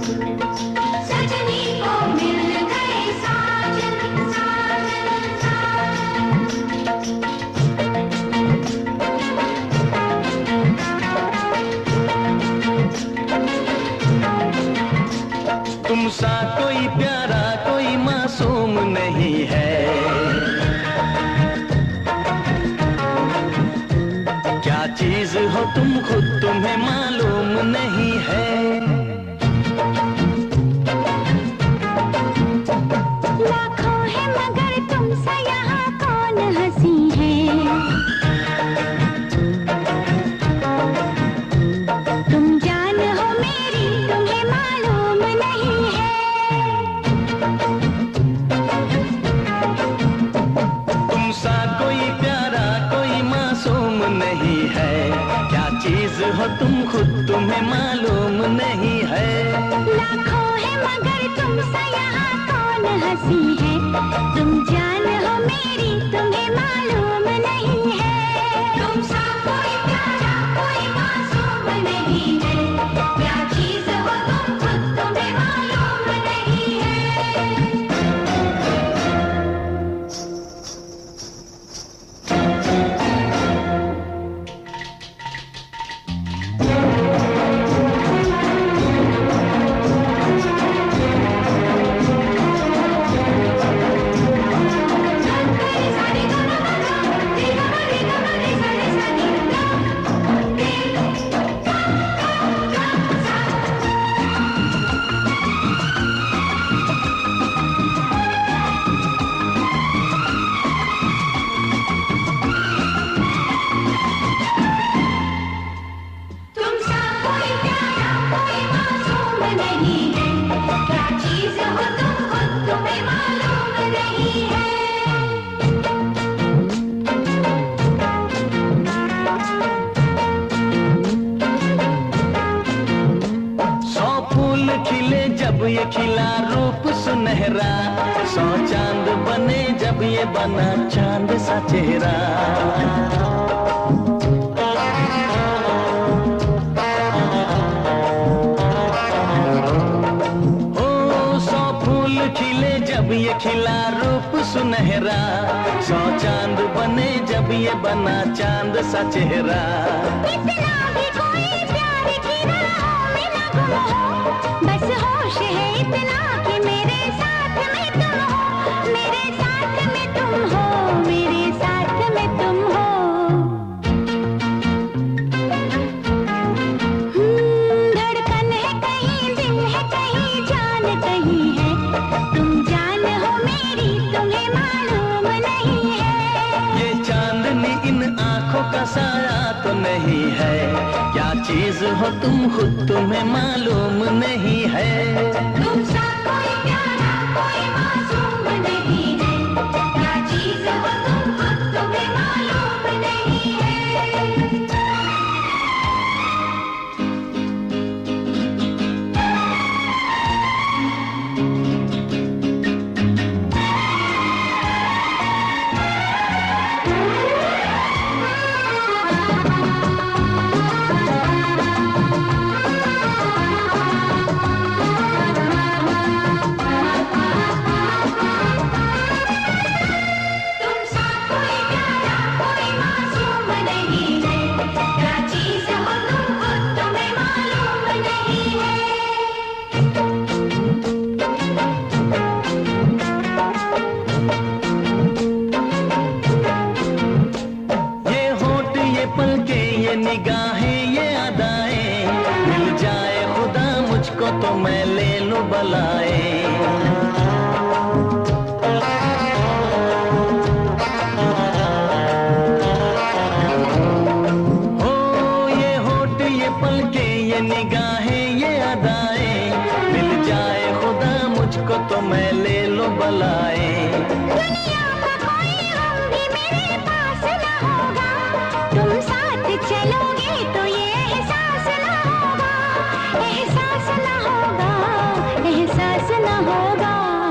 सजनी को मिल गए साजन साजन साजन। तुम सा कोई प्यारा कोई मासूम नहीं है, क्या चीज हो तुम खुद तुम्हें मालूम नहीं है। लाखों है मगर तुमसे यहाँ कौन हंसी है, तुम जान हो मेरी तुम्हें मालूम नहीं है। तुम सा कोई प्यारा कोई मासूम नहीं है, क्या चीज हो तुम खुद तुम्हें मालूम नहीं है। लाखों है मगर तुमसे यहाँ कौन हंसी है, तुम जान हो मेरी तुम्हें मालूम नहीं है। तुम सा कोई प्यारा कोई मासूम नहीं है, क्या चीज हो तुम खुद तुम्हें मालूम नहीं है। तुम सा कोई प्यारा कोई मासूम नहीं है, क्या चीज हो तुम खुद तुम्हें मालूम नहीं है। सौ फूल खिले जब ये खिला रूप सुनहरा, सौ चांद बने जब ये बना चांद सा चेहरा। ओ सौ फूल खिले जब ये खिला रूप सुनहरा, सौ चांद बने जब ये बना चांद सा चेहरा। इतना भी कोई प्यार की राहों में न गुम हो, बस होश है इतना कि मेरे साथ में तुम हो, मेरे साथ में तुम हो, मेरे साथ में तुम हो। धड़कन है कहीं दिल है कहीं जान कहीं है, तुम जान हो मेरी तुम्हें मालूम नहीं है। ये चांदनी इन आंखों का साया तो नहीं है, क्या चीज हो तुम खुद तुम्हें मालूम नहीं है। तुम सा कोई प्यारा कोई मासूम नहीं है, क्या चीज हो तुम खुद तुम्हें मालूम नहीं है। तुम सा कोई प्यारा कोई मासूम नहीं है, क्या चीज हो तुम खुद तुम्हें मालूम नहीं है। ये होठ ये पलके ये निगाहें ये अदाएं, मिल जाए खुदा मुझको तो मैं ले लूं बलाए। ओ ये होठ ये पलके ये निगाहें ये अदाएं, मिल जाए खुदा मुझको तो मैं ले लूं बलाए। दुनिया का कोई गम भी मेरे पास न होगा, तुम साथ चलोगे तो ये एहसास न होगा, एहसास न होगा, एहसास न होगा।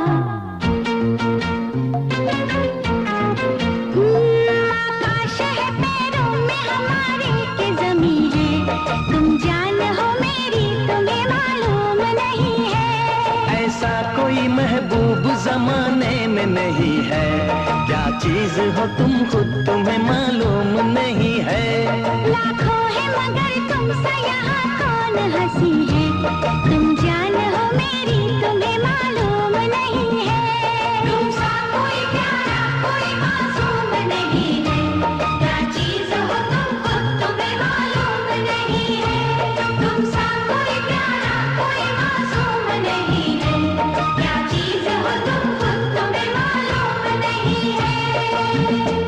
आकाश है पैरों में हमारे के ज़मीं है, तुम जान हो मेरी तुम्हें मालूम नहीं नहीं है। क्या चीज हो तुम खुद तुम्हें मालूम नहीं है। लाखों है मगर तुमसे यहाँ कौन हंसी है। तुम जान हो मेरी तुम्हें मालूम नहीं है। तुमसा कोई प्यारा कोई मासूम नहीं है। क्या चीज हो तुम खुद तुम्हें मालूम नहीं है। तुमसा कोई प्यारा कोई मासूम नहीं है। क्या चीज हो तुम खुद तुम्हें मालूम नहीं है।